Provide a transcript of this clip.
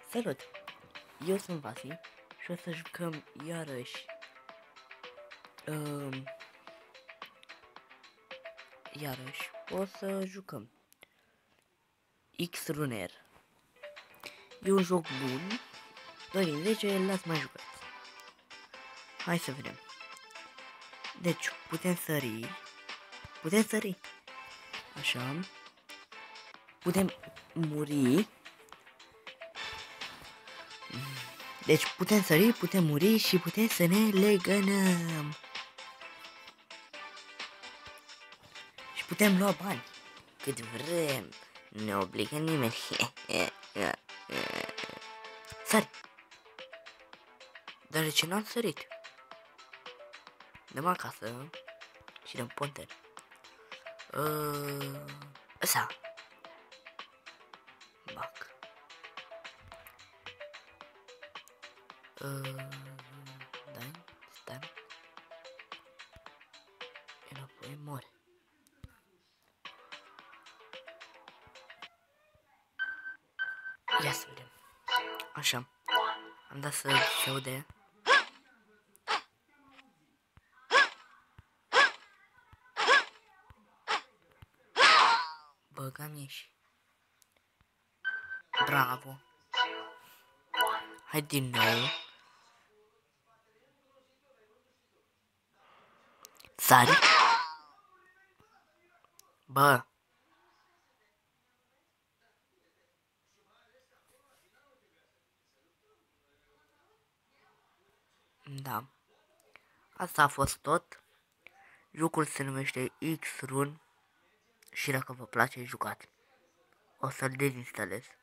Salut! Eu sunt Vasi și o să jucăm iarăși o să jucăm X-Runner. E un joc bun, 2 din 10, l-ați mai jucat. Hai să vedem. Deci, putem sări, așa, putem muri. Deci putem sări, putem muri și putem să ne legănăm. Și putem lua bani cât vrem. Ne obligă nimeni. Sari. Dar de ce n-am sărit? Dăm acasă și dăm ponter. Ăsta. Bac. Stai. Înapoi mor. Ia să vedem. Așa. Am dat să se aude. Băgam ieși. Bravo. Hai din nou. Sari. Bă. Da. Asta a fost tot. Jocul se numește X-Run și dacă vă place, jucați. O să-l dezinstalez.